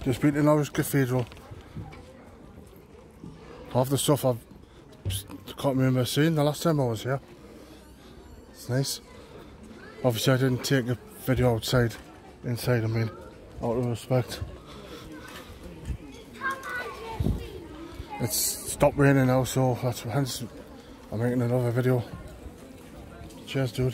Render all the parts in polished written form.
Just been to Norwich Cathedral. Half the stuff I can't remember seeing the last time I was here. It's nice. Obviously I didn't take a video inside I mean, out of respect. It's stopped raining now, so that's hence I'm making another video. Cheers, dude.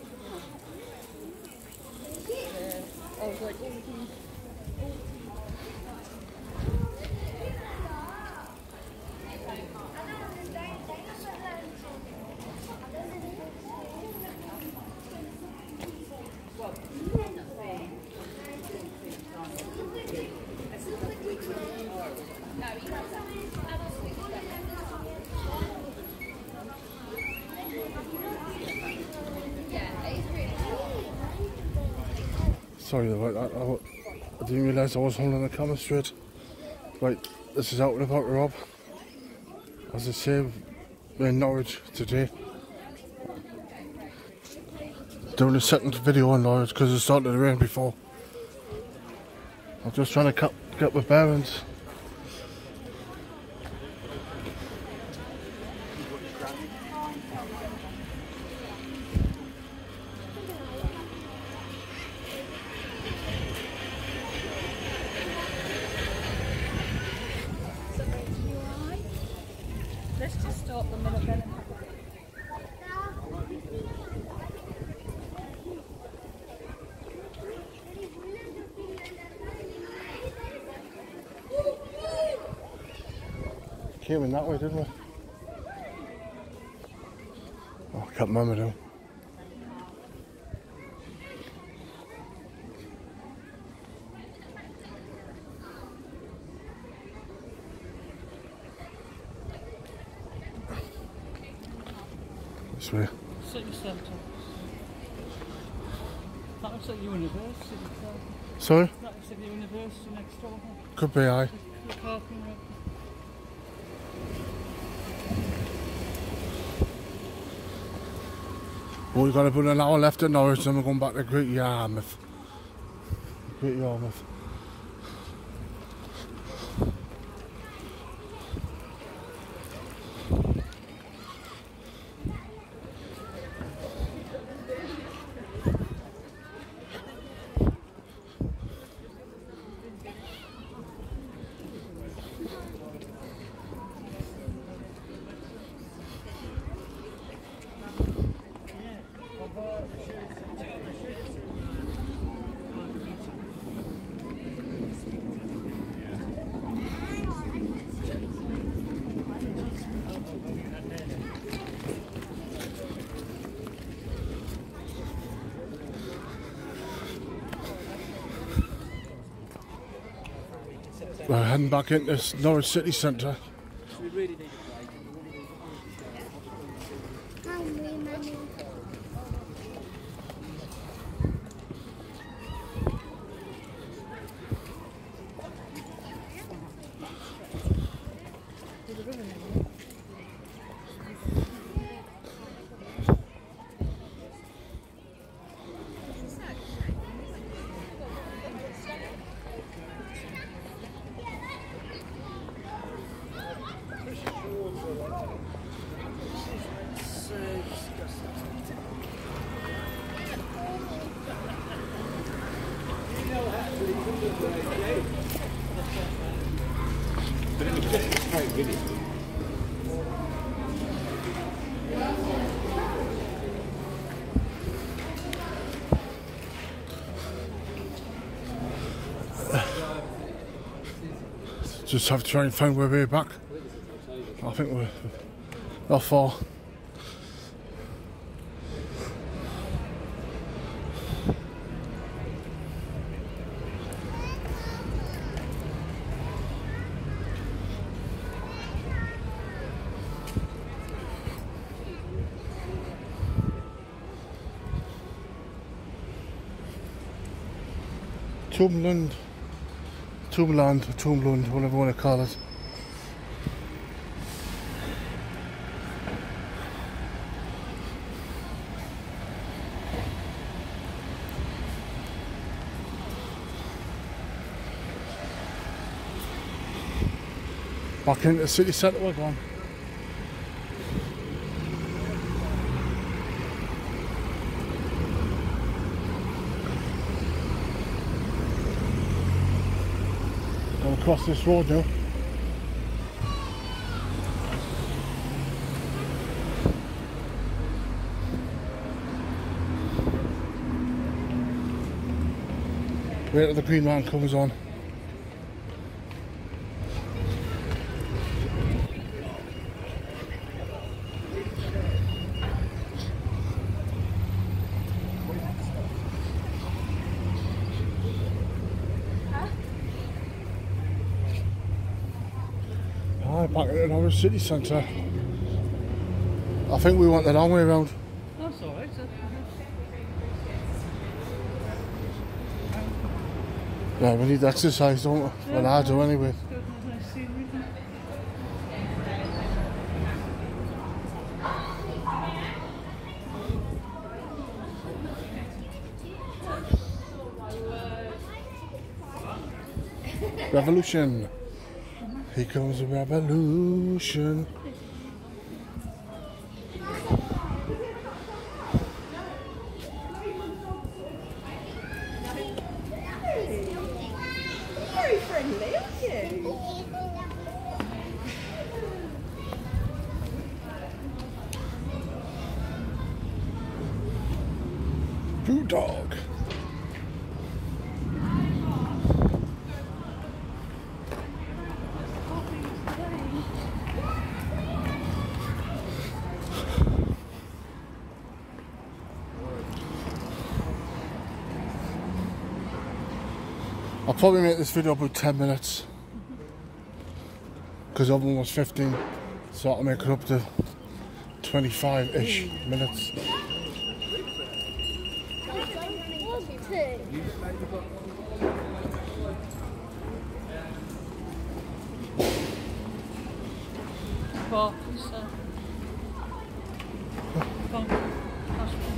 Sorry about that, I didn't realise I was holding the camera straight. Right, this is Out and About Rob. As I say, we're in Norwich today. Doing a second video on Norwich because it started to rain before. I'm just trying to get my bearings. Let's just stop the minute then. Came in that way, didn't we? Oh, I can't remember now. This way. City centre. That looks like university. Sorry? That looks like the university next door. Could be, aye. The parking lot. Well, we've got about an hour left at Norwich, and we're going back to Great Yarmouth. Great Yarmouth. We're heading back into Norwich City Centre. We really need a break. Just have to try and find our way back. I think we're not far. Tombland, whatever you want to call it. Back into the city centre we're going. Going across this road now. Wait till the green man comes on. Back into our city centre. I think we went the long way around. That's alright, sir. Yeah, we need exercise, don't we? Well, I do anyway. Nice scenery. Revolution. Here comes the revolution. Very friendly, aren't you? Food dog. I'll probably make this video about 10 minutes because the other one was 15, so I'll make it up to 25-ish minutes. Park, sir. Come. That's one.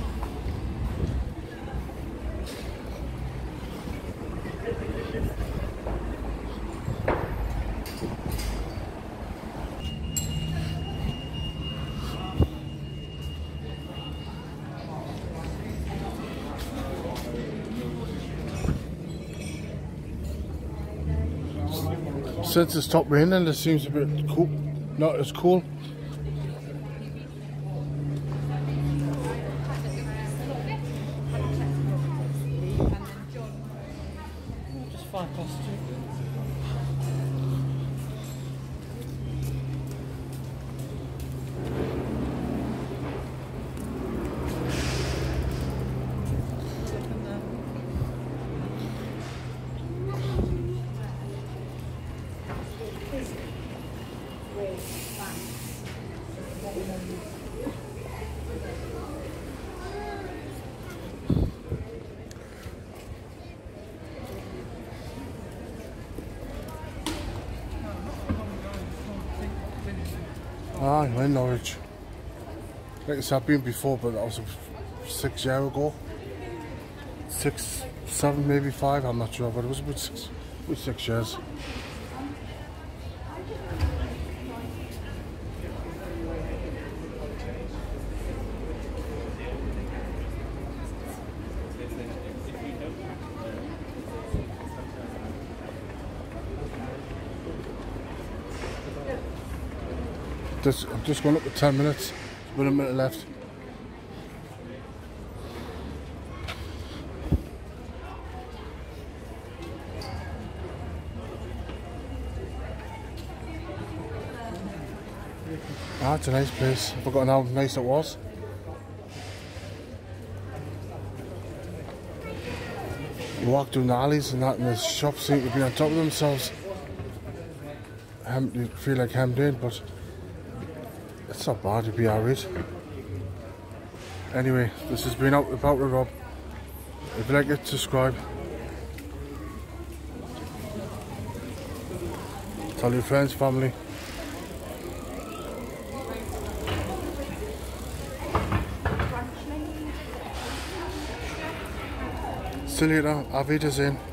Since it stopped raining, it seems a bit cool, not as cool. Just 2:05. Ah, I'm in Norwich. Like I said, I've been before, but that was 6 years ago. 6, 7, maybe 5, I'm not sure, but it was about 6 years. I'm just going up to 10 minutes, with a minute left. Ah, it's a nice place. I forgot how nice it was. You walk down the alleys and that, and the shops seem to be on top of themselves. You feel like hemmed in, but it's not bad to be alright. Anyway, this has been Out About with Rob. If you like it, subscribe. Tell your friends, family. See you later. Auf Wiedersehen.